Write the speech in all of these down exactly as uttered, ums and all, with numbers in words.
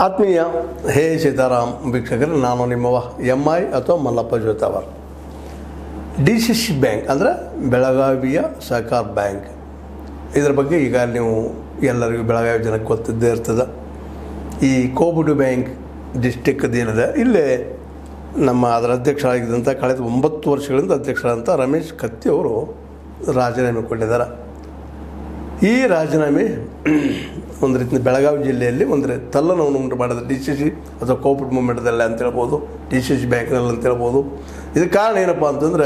ಆತ್ಮೀಯ ಹೇ ಸೀತಾರಾಮ್ ವೀಕ್ಷಕರೇ, ನಾನು ನಿಮ್ಮವ ಎಮ್ ಐ ಅಥವಾ ಮಲ್ಲಪ್ಪ ಜೋತಾವರ್. ಡಿ ಸಿ ಸಿ ಬ್ಯಾಂಕ್ ಅಂದರೆ ಬೆಳಗಾವಿಯ ಸಹಕಾರ ಬ್ಯಾಂಕ್. ಇದರ ಬಗ್ಗೆ ಈಗ ನೀವು ಎಲ್ಲರಿಗೂ ಬೆಳಗಾವಿ ಜನಕ್ಕೆ ಗೊತ್ತಿದ್ದೇ ಇರ್ತದೆ. ಈ ಕೋಬುಡು ಬ್ಯಾಂಕ್ ಡಿಸ್ಟಿಕ್ದು ಏನಿದೆ, ಇಲ್ಲೇ ನಮ್ಮ ಅದರ ಅಧ್ಯಕ್ಷರಾಗಿದ್ದಂಥ ಕಳೆದ ಒಂಬತ್ತು ವರ್ಷಗಳಿಂದ ಅಧ್ಯಕ್ಷರಾದಂಥ ರಮೇಶ್ ಕತ್ತಿ ಅವರು ರಾಜೀನಾಮೆ ಕೊಟ್ಟಿದ್ದಾರೆ. ಈ ರಾಜೀನಾಮೆ ಒಂದು ರೀತಿ ಬೆಳಗಾವಿ ಜಿಲ್ಲೆಯಲ್ಲಿ ಒಂದು ರೀತಿ ತಲ್ಲನವನ್ನು ಉಂಟು ಮಾಡಿದೆ. ಡಿ ಸಿ ಸಿ ಅಥವಾ ಕೋಪರೇಟಿವ್ ಮೂವ್ಮೆಂಟ್ದಲ್ಲೇ ಅಂತ ಹೇಳ್ಬೋದು, ಡಿ ಸಿ ಸಿ ಬ್ಯಾಂಕ್ನಲ್ಲಿ ಅಂತ ಹೇಳ್ಬೋದು. ಇದಕ್ಕೆ ಕಾರಣ ಏನಪ್ಪ ಅಂತಂದರೆ,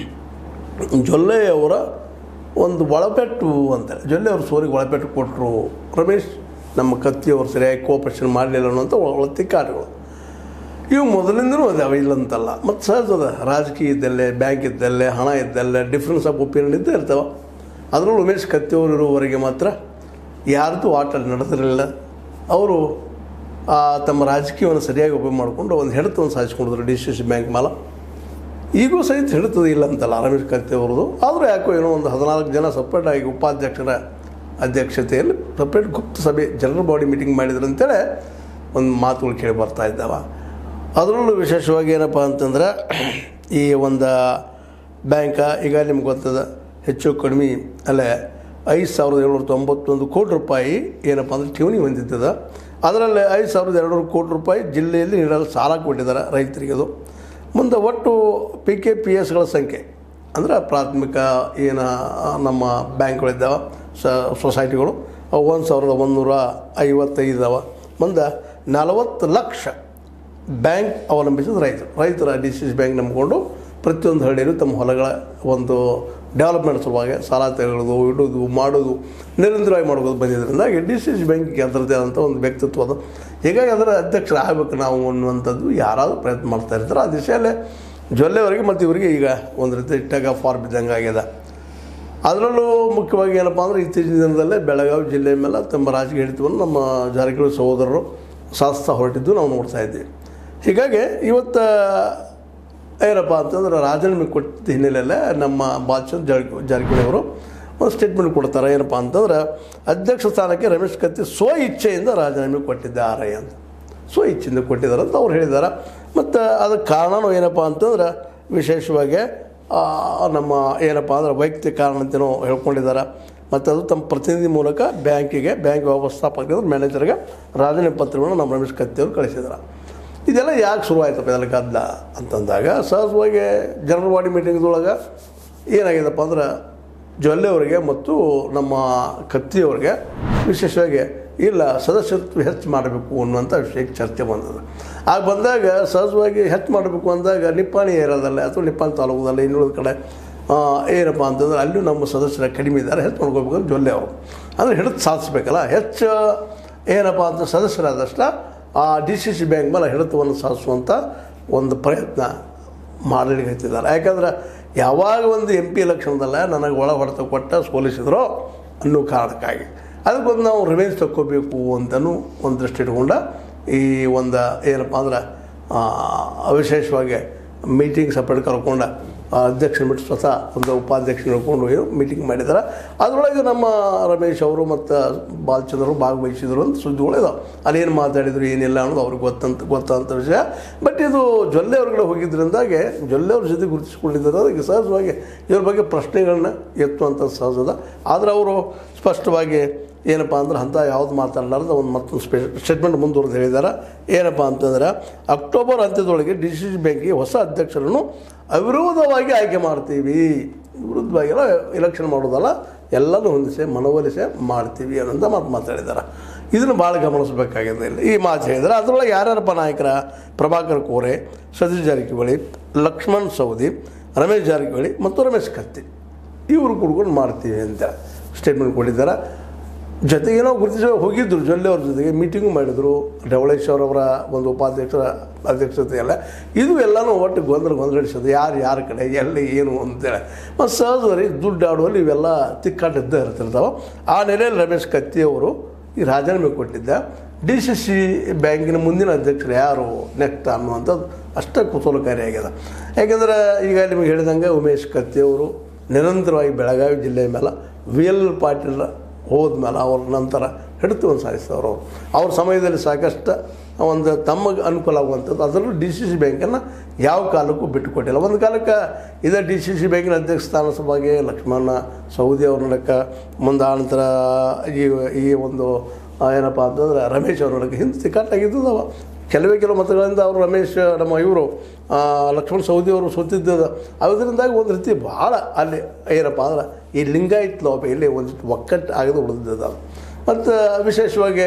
ಜೊಲ್ಲೆಯವರ ಒಂದು ಒಳಪೆಟ್ಟು ಅಂತಾರೆ. ಜೊಲ್ಲೆಯವರು ಸೋರಿಗೆ ಒಳಪೆಟ್ಟು ಕೊಟ್ಟರು, ರಮೇಶ್ ನಮ್ಮ ಕತ್ತಿಯವರು ಸರಿಯಾಗಿ ಕೋಪರೇಷನ್ ಮಾಡಲಿಲ್ಲ ಅನ್ನೋಂಥ ಒಳತಿಕ್ಕಾಟಗಳು ಇವು ಮೊದಲಿಂದನೂ ಅದಾವೆ, ಇಲ್ಲಂತಲ್ಲ. ಮತ್ತು ಸಹಜದ ರಾಜಕೀಯ ಇದ್ದಲ್ಲೇ, ಬ್ಯಾಂಕ್ ಇದ್ದಲ್ಲೇ, ಹಣ ಇದ್ದಲ್ಲೇ ಡಿಫ್ರೆನ್ಸ್ ಆಫ್ ಒಪಿನಿಯನ್ ಇದ್ದೇ ಇರ್ತಾವೆ. ಅದರಲ್ಲೂ ಉಮೇಶ್ ಕತ್ತಿಯವರು ಇರುವವರೆಗೆ ಮಾತ್ರ ಯಾರ್ದು ಆಟ ನಡೆದಿರಲಿಲ್ಲ. ಅವರು ತಮ್ಮ ರಾಜಕೀಯವನ್ನು ಸರಿಯಾಗಿ ಉಪಯೋಗ ಮಾಡಿಕೊಂಡು ಒಂದು ಹಿಡಿತವನ್ನು ಸಾಧಿಸ್ಕೊಂಡಿದ್ರು ಡಿ ಸಿ ಸಿ ಬ್ಯಾಂಕ್ ಮೇಲೆ. ಈಗೂ ಸಹಿತ ಹಿಡಿತದೆ ಇಲ್ಲ ಅಂತಲ್ಲ ರಮೇಶ್ ಕತ್ತಿ ಅವ್ರದ್ದು. ಆದರೂ ಯಾಕೋ ಏನೋ ಒಂದು ಹದಿನಾಲ್ಕು ಜನ ಸಪ್ರೇಟಾಗಿ ಉಪಾಧ್ಯಕ್ಷರ ಅಧ್ಯಕ್ಷತೆಯಲ್ಲಿ ಸಪ್ರೇಟ್ ಗುಪ್ತ ಸಭೆ ಜನರಲ್ ಬಾಡಿ ಮೀಟಿಂಗ್ ಮಾಡಿದ್ರು ಅಂತೇಳಿ ಒಂದು ಮಾತುಗಳು ಕೇಳಿ ಬರ್ತಾ ಇದ್ದಾವೆ. ಅದರಲ್ಲೂ ವಿಶೇಷವಾಗಿ ಏನಪ್ಪ ಅಂತಂದ್ರೆ, ಈ ಒಂದು ಬ್ಯಾಂಕ ಈಗ ನಿಮ್ಗೆ ಗೊತ್ತದ ಹೆಚ್ಚು ಕಡಿಮೆ ಅಲ್ಲೇ ಐದು ಸಾವಿರದ ಏಳ್ನೂರ ತೊಂಬತ್ತೊಂದು ಕೋಟಿ ರೂಪಾಯಿ ಏನಪ್ಪ ಅಂದರೆ ಠೇವಣಿ ಹೊಂದಿದ್ದದ. ಅದರಲ್ಲಿ ಐದು ಸಾವಿರದ ಎರಡುನೂರು ಕೋಟಿ ರೂಪಾಯಿ ಜಿಲ್ಲೆಯಲ್ಲಿ ನೀಡಲು ಸಾಲ ಕೊಟ್ಟಿದ್ದಾರೆ ರೈತರಿಗೆ. ಅದು ಮುಂದೆ ಒಟ್ಟು ಪಿ ಕೆ ಪಿ ಎಸ್ಗಳ ಸಂಖ್ಯೆ ಅಂದರೆ ಪ್ರಾಥಮಿಕ ಏನು ನಮ್ಮ ಬ್ಯಾಂಕ್ಗಳಿದ್ದಾವೆ, ಸ ಸೊಸೈಟಿಗಳು ಅವು ಒಂದು ಸಾವಿರದ ಒಂದುನೂರ ಐವತ್ತೈದು ಇದಾವೆ. ಮುಂದೆ ನಲವತ್ತು ಲಕ್ಷ ಬ್ಯಾಂಕ್ ಅವಲಂಬಿಸಿದ ರೈತರು ರೈತರ ಡಿ ಸಿ ಸಿ ಬ್ಯಾಂಕ್ ನಂಬಿಕೊಂಡು ಪ್ರತಿಯೊಂದು ಹಳ್ಳಿಯಲ್ಲೂ ತಮ್ಮ ಹೊಲಗಳ ಒಂದು ಡೆವಲಪ್ಮೆಂಟ್ ಸಲುವಾಗಿ ಸಾಲ ತೆಗೆದು ಇಡೋದು ಮಾಡೋದು ನಿರಂತರವಾಗಿ ಮಾಡೋದು ಬಂದಿದ್ದರಿಂದ ಡಿ ಸಿ ಸಿ ಬ್ಯಾಂಕಿಗೆ ಅದರದ್ದೇ ಆದಂಥ ಒಂದು ವ್ಯಕ್ತಿತ್ವ ಅದು. ಹೀಗಾಗಿ ಅದರ ಅಧ್ಯಕ್ಷರು ಆಗಬೇಕು ನಾವು ಅನ್ನುವಂಥದ್ದು ಯಾರಾದರೂ ಪ್ರಯತ್ನ ಮಾಡ್ತಾ ಇರ್ತಾರೆ. ಆ ದಿಶೆಯಲ್ಲೇ ಜೊಲ್ಲೆವರೆಗೆ ಮತ್ತು ಇವರಿಗೆ ಈಗ ಒಂದು ರೀತಿ ಇಟ್ಟಾಗ ಫಾರ್ ಬಿದ್ದಂಗೆ ಆಗಿದೆ. ಅದರಲ್ಲೂ ಮುಖ್ಯವಾಗಿ ಏನಪ್ಪ ಅಂದರೆ, ಇತ್ತೀಚಿನ ದಿನದಲ್ಲೇ ಬೆಳಗಾವಿ ಜಿಲ್ಲೆಯ ಮೇಲೆ ತಮ್ಮ ರಾಜಕೀಯ ಹಿಡಿತವನ್ನು ನಮ್ಮ ಜಾರಕಿಹೊಳಿ ಸಹೋದರರು ಸಾಧಿಸ್ತಾ ಹೊರಟಿದ್ದು ನಾವು ನೋಡ್ತಾ ಇದ್ದೀವಿ. ಹೀಗಾಗಿ ಇವತ್ತು ಏನಪ್ಪ ಅಂತಂದ್ರೆ, ರಾಜೀನಾಮೆ ಕೊಟ್ಟಿದ್ದ ಹಿನ್ನೆಲೆಯಲ್ಲೇ ನಮ್ಮ ಬಾಲಚಂದ್ರ ಜಾರಕಿಹೊಳಿ ಜಾರಕಿಹೊಳಿ ಅವರು ಒಂದು ಸ್ಟೇಟ್ಮೆಂಟ್ ಕೊಡ್ತಾರೆ. ಏನಪ್ಪ ಅಂತಂದ್ರೆ, ಅಧ್ಯಕ್ಷ ಸ್ಥಾನಕ್ಕೆ ರಮೇಶ್ ಕತ್ತಿ ಸ್ವ ಇಚ್ಛೆಯಿಂದ ರಾಜೀನಾಮೆ ಕೊಟ್ಟಿದ್ದಾರೆ ಅಂತ. ಸ್ವ ಇಚ್ಛೆಯಿಂದ ಕೊಟ್ಟಿದ್ದಾರೆ ಅಂತ ಅವ್ರು ಹೇಳಿದ್ದಾರೆ. ಮತ್ತು ಅದಕ್ಕೆ ಕಾರಣವೂ ಏನಪ್ಪ ಅಂತಂದ್ರೆ, ವಿಶೇಷವಾಗಿ ನಮ್ಮ ಏನಪ್ಪ ಅಂದ್ರೆ ವೈಯಕ್ತಿಕ ಕಾರಣ ಅಂತೇನೋ ಹೇಳ್ಕೊಂಡಿದ್ದಾರೆ. ಮತ್ತು ಅದು ತಮ್ಮ ಪ್ರತಿನಿಧಿ ಮೂಲಕ ಬ್ಯಾಂಕಿಗೆ, ಬ್ಯಾಂಕ್ ವ್ಯವಸ್ಥಾಪಕ ಮ್ಯಾನೇಜರ್ಗೆ ರಾಜೀನಾಮೆ ಪತ್ರವನ್ನು ನಮ್ಮ ರಮೇಶ್ ಕತ್ತಿಯವರು ಕಳಿಸಿದ್ದಾರೆ. ಇದೆಲ್ಲ ಯಾಕೆ ಶುರುವಾಯ್ತಪ್ಪ ಇದೆಲ್ಲ ಗದ್ದಲ ಅಂತಂದಾಗ, ಸಹಜವಾಗಿ ಜನರಲ್ ಬಾಡಿ ಮೀಟಿಂಗ್ದೊಳಗೆ ಏನಾಗಿದೆಪ್ಪ ಅಂದ್ರೆ, ಜೊಲ್ಲೆಯವರಿಗೆ ಮತ್ತು ನಮ್ಮ ಕತ್ತಿಯವರಿಗೆ ವಿಶೇಷವಾಗಿ ಇಲ್ಲ ಸದಸ್ಯತ್ವ ಹೆಚ್ಚು ಮಾಡಬೇಕು ಅನ್ನುವಂಥ ವಿಷಯಕ್ಕೆ ಚರ್ಚೆ ಬಂದದ. ಆಗ ಬಂದಾಗ ಸಹಜವಾಗಿ ಹೆಚ್ಚು ಮಾಡಬೇಕು ಅಂದಾಗ ನಿಪ್ಪಾಣಿ ಏರಿಯಾದಲ್ಲೇ ಅಥವಾ ನಿಪ್ಪಾಣಿ ತಾಲೂಕದಲ್ಲೇ ಇನ್ನುಳಿದ ಕಡೆ ಏನಪ್ಪ ಅಂತಂದ್ರೆ, ಅಲ್ಲೂ ನಮ್ಮ ಸದಸ್ಯರ ಕಡಿಮೆ ಇದ್ದಾರೆ, ಹೆಚ್ಚು ಮಾಡ್ಕೋಬೇಕು ಅಂತ ಜೊಲ್ಲೆ ಅವರು ಅಂದರೆ ಹಿಡಿದು ಸಾಧಿಸ್ಬೇಕಲ್ಲ. ಹೆಚ್ಚು ಏನಪ್ಪ ಅಂತ ಸದಸ್ಯರಾದಷ್ಟು ಆ ಡಿ ಸಿ ಸಿ ಬ್ಯಾಂಕ್ ಮೇಲೆ ಹಿಡಿತವನ್ನು ಸಾಧಿಸುವಂಥ ಒಂದು ಪ್ರಯತ್ನ ಮಾಡಲಿಕ್ಕಿದ್ದಾರೆ. ಯಾಕಂದ್ರೆ ಯಾವಾಗ ಒಂದು ಎಂ ಪಿ ಎಲೆಕ್ಷನ್ದಲ್ಲ ನನಗೆ ಒಳ ಹೊಡೆತ ಕೊಟ್ಟ ಸೋಲಿಸಿದ್ರೋ ಅನ್ನೋ ಕಾರಣಕ್ಕಾಗಿ ಅದಕ್ಕೊಂದು ನಾವು ರಿವೆಂಜ್ ತಕ್ಕೋಬೇಕು ಅಂತಲೂ ಒಂದು ದೃಷ್ಟಿ ಇಟ್ಕೊಂಡ ಈ ಒಂದು ಏನಪ್ಪ ಅಂದ್ರೆ ವಿಶೇಷವಾಗಿ ಮೀಟಿಂಗ್ ಸಪ್ರೇಟ್ ಕರ್ಕೊಂಡು ಅಧ್ಯಕ್ಷನ ಬಿಟ್ಟು ಸ್ವತಃ ಒಂದು ಉಪಾಧ್ಯಕ್ಷನ ಹಿಡ್ಕೊಂಡು ಮೀಟಿಂಗ್ ಮಾಡಿದ್ದಾರೆ. ಅದರೊಳಗೆ ನಮ್ಮ ರಮೇಶ್ ಅವರು ಮತ್ತು ಬಾಲಚಂದ್ರರು ಭಾಗವಹಿಸಿದರು ಅಂತ ಸುದ್ದಿಗಳು ಇದಾವೆ. ಅಲ್ಲೇನು ಮಾತಾಡಿದರು ಏನಿಲ್ಲ ಅನ್ನೋದು ಅವ್ರಿಗೆ ಗೊತ್ತಂತ ಗೊತ್ತಂಥ ವಿಷಯ. ಬಟ್ ಇದು ಜೊಲ್ಲೆ ಅವ್ರುಗಳು ಹೋಗಿದ್ದರಿಂದಾಗೆ ಜೊಲ್ಲೆಯವ್ರ ಜೊತೆ ಗುರುತಿಸ್ಕೊಂಡಿದ್ದಾರೆ. ಅದಕ್ಕೆ ಸಹಜವಾಗಿ ಇವ್ರ ಬಗ್ಗೆ ಪ್ರಶ್ನೆಗಳನ್ನ ಎತ್ತುವಂಥ ಸಹಜದ. ಆದರೆ ಅವರು ಸ್ಪಷ್ಟವಾಗಿ ಏನಪ್ಪ ಅಂದ್ರೆ ಅಂಥ ಯಾವ್ದು ಮಾತಾಡಲಾರ್ದು ಒಂದು ಮತ್ತೊಂದು ಸ್ಪೆ ಸ್ಟೇಟ್ಮೆಂಟ್ ಮುಂದುವರೆದು ಹೇಳಿದ್ದಾರೆ. ಏನಪ್ಪ ಅಂತಂದ್ರೆ, ಅಕ್ಟೋಬರ್ ಅಂತ್ಯದೊಳಗೆ ಡಿ ಸಿ ಸಿ ಬ್ಯಾಂಕಿಗೆ ಹೊಸ ಅಧ್ಯಕ್ಷರನ್ನು ಅವಿರೋಧವಾಗಿ ಆಯ್ಕೆ ಮಾಡ್ತೀವಿ. ವಿರುದ್ಧವಾಗಿಲ್ಲ ಎಲೆಕ್ಷನ್ ಮಾಡೋದಲ್ಲ, ಎಲ್ಲನೂ ಹೊಂದಿಸಿ ಮನವೊಲಿಸಿ ಮಾಡ್ತೀವಿ ಅನ್ನೋಂಥ ಮಾತು ಮಾತಾಡಿದ್ದಾರೆ. ಇದನ್ನು ಭಾಳ ಗಮನಿಸಬೇಕಾಗಿದೆ ಇಲ್ಲಿ ಈ ಮಾತು ಹೇಳಿದ್ದಾರೆ. ಅದರೊಳಗೆ ಯಾರ್ಯಾರಪ್ಪ ನಾಯಕರ, ಪ್ರಭಾಕರ್ ಕೋರೆ, ಸತೀಶ್ ಜಾರಕಿಹೊಳಿ, ಲಕ್ಷ್ಮಣ್ ಸವದಿ, ರಮೇಶ್ ಜಾರಕಿಹೊಳಿ ಮತ್ತು ರಮೇಶ್ ಕತ್ತಿ ಇವರು ಕುಡ್ಕೊಂಡು ಮಾಡ್ತೀವಿ ಅಂತ ಸ್ಟೇಟ್ಮೆಂಟ್ ಕೊಟ್ಟಿದ್ದಾರೆ. ಜೊತೆಗೆ ನಾವು ಗುರುತಿಸಿ ಹೋಗಿದ್ದರು, ಜೊಲ್ಲೆಯವ್ರ ಜೊತೆಗೆ ಮೀಟಿಂಗು ಮಾಡಿದರು. ಢವಳೇಶ್ವರ ಅವರ ಒಂದು ಉಪಾಧ್ಯಕ್ಷರ ಅಧ್ಯಕ್ಷತೆಯಲ್ಲ. ಇದು ಎಲ್ಲನೂ ಒಟ್ಟು ಗೊಂದಲ ಗೊಂದಲಿಸೋದು ಯಾರು ಯಾರ ಕಡೆ ಎಲ್ಲಿ ಏನು ಅಂತೇಳಿ. ಮತ್ತು ಸಹಜವಾಗಿ ದುಡ್ಡು ಆಡುವಲ್ಲಿ ಇವೆಲ್ಲ ತಿಕ್ಕಾಟಿದ್ದೇ ಇರ್ತಿರ್ತಾವೆ. ಆ ನೆಲೆಯಲ್ಲಿ ರಮೇಶ್ ಕತ್ತಿಯವರು ಈ ರಾಜೀನಾಮೆ ಕೊಟ್ಟಿದ್ದ. ಡಿ ಸಿ ಸಿ ಬ್ಯಾಂಕಿನ ಮುಂದಿನ ಅಧ್ಯಕ್ಷರು ಯಾರು ನೆಕ್ಸ್ಟ್ ಅನ್ನುವಂಥದ್ದು ಅಷ್ಟೇ ಕುತೂಹಲಕಾರಿಯಾಗಿದೆ. ಯಾಕೆಂದರೆ ಈಗ ನಿಮಗೆ ಹೇಳಿದಂಗೆ ಉಮೇಶ್ ಕತ್ತಿಯವರು ನಿರಂತರವಾಗಿ ಬೆಳಗಾವಿ ಜಿಲ್ಲೆಯ ಮೇಲೆ ವಿ ಎಲ್ ಪಾಟೀಲ್ ಹೋದ್ಮೇಲೆ ಅವ್ರ ನಂತರ ಹಿಡಿತವನ್ನು ಸಾಧಿಸಿದವರು. ಅವ್ರ ಸಮಯದಲ್ಲಿ ಸಾಕಷ್ಟು ಒಂದು ತಮಗೆ ಅನುಕೂಲ ಆಗುವಂಥದ್ದು. ಅದರಲ್ಲೂ ಡಿ ಸಿ ಸಿ ಬ್ಯಾಂಕನ್ನು ಯಾವ ಕಾಲಕ್ಕೂ ಬಿಟ್ಟುಕೊಟ್ಟಿಲ್ಲ. ಒಂದು ಕಾಲಕ್ಕೆ ಇದೇ ಡಿ ಸಿ ಸಿ ಬ್ಯಾಂಕಿನ ಅಧ್ಯಕ್ಷ ಸ್ಥಾನ ಸಭೆಗೆ ಲಕ್ಷ್ಮಣ ಸವದಿ ಅವ್ರ ನಡಕ್ಕೆ, ಮುಂದೆ ಆನಂತರ ಈ ಈ ಒಂದು ಏನಪ್ಪ ಅಂತಂದ್ರೆ ರಮೇಶ್ ಅವ್ರ ನಡಕ್ಕೆ ಹಿಂದೆ ತಿಕ್ಕಾಟಾಗಿದ್ದವ. ಕೆಲವೇ ಕೆಲವು ಮತಗಳಿಂದ ಅವರು ರಮೇಶ್ ನಮ್ಮ ಇವರು ಲಕ್ಷ್ಮಣ ಸವದಿ ಅವರು ಸೋತಿದ್ದದ. ಅದರಿಂದಾಗಿ ಒಂದು ರೀತಿ ಭಾಳ ಅಲ್ಲಿ ಏನಪ್ಪ ಅಂದ್ರೆ ಈ ಲಿಂಗಾಯತ್ ಲೋಪ ಇಲ್ಲಿ ಒಂದಿಷ್ಟು ಒಕ್ಕಟ್ಟು ಆಗದೆ ಉಳಿದಿದ್ದ. ಮತ್ತು ವಿಶೇಷವಾಗಿ